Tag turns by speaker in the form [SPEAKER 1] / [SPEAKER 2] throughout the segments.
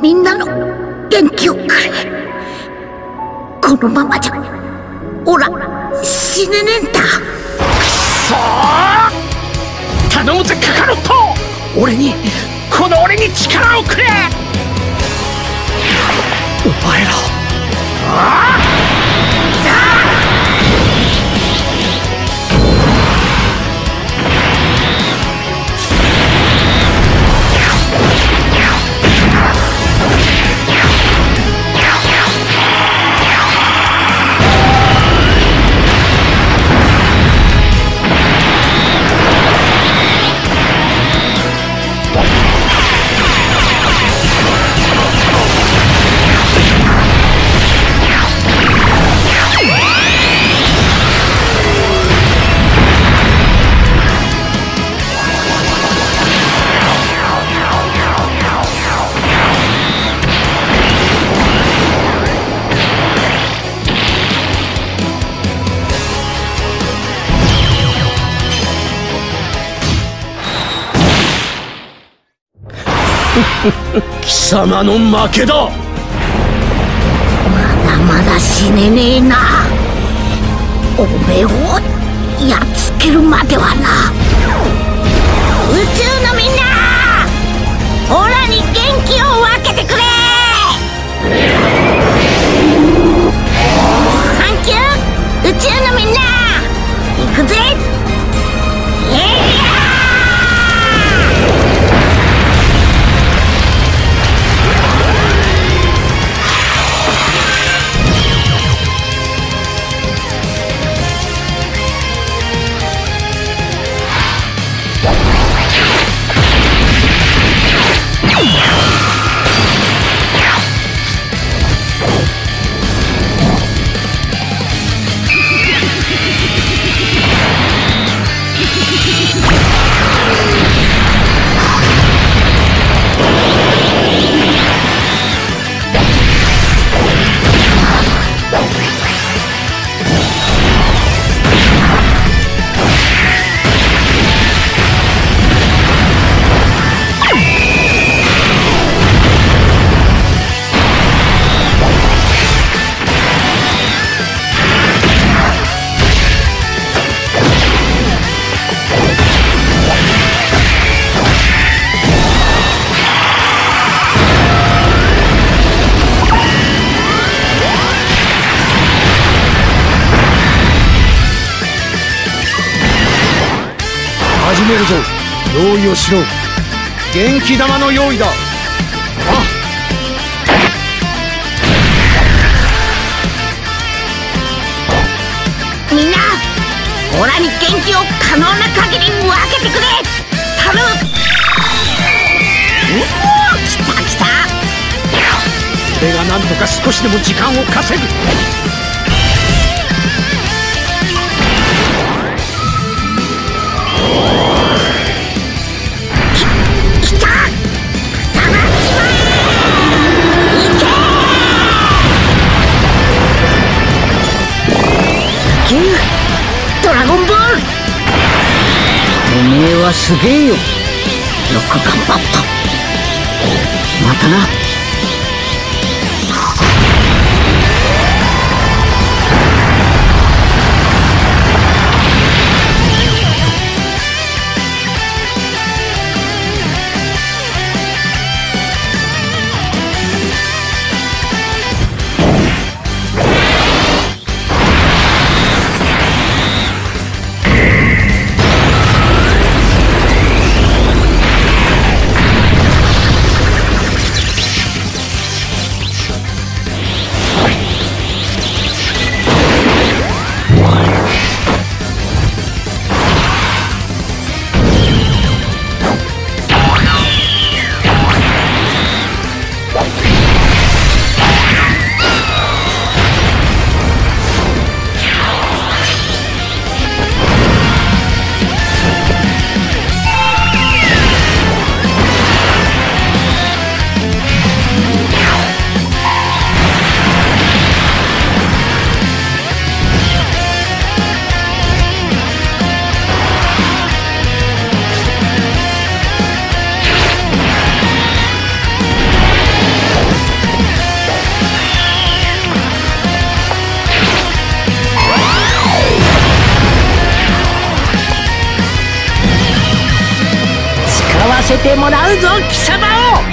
[SPEAKER 1] みんなの元気をくれ。このままじゃオラ死ねねえんだ。く
[SPEAKER 2] そー！頼むぜカカロット、俺に力をくれ。お前ら貴様の負けだ。
[SPEAKER 1] まだまだ死ねねえな。おめえをやっつけるまではな。宇宙のみんな、オラに元気を分けてくれ。サンキュー宇宙のみんな、行くぜ。
[SPEAKER 2] 始めるぞ。用意をしろ。元気玉の用意だ。
[SPEAKER 1] みんな、オラに元気を可能な限り分けてくれ。頼む。来た来た。
[SPEAKER 2] 俺がなんとか少しでも時間を稼ぐ。
[SPEAKER 1] ドラゴンボール、おめえはすげえよ。よく頑張った。またな。
[SPEAKER 2] てもらうぞ貴様を。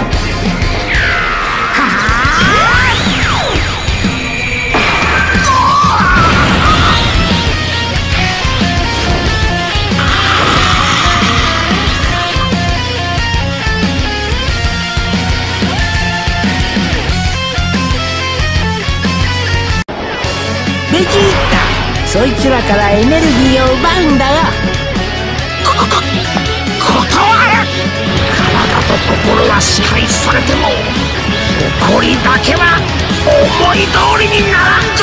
[SPEAKER 3] ベジータ、そいつらからエネルギーを奪うんだよ。
[SPEAKER 2] 断る。体と心は支配されても誇りだけは思い通りにならんぞ。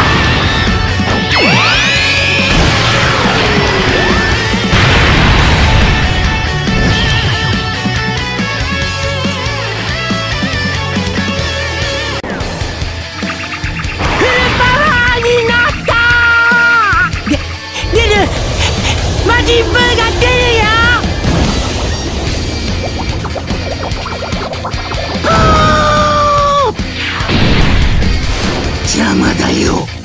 [SPEAKER 3] 魔人ブーが出るよ。
[SPEAKER 2] 邪魔だよ。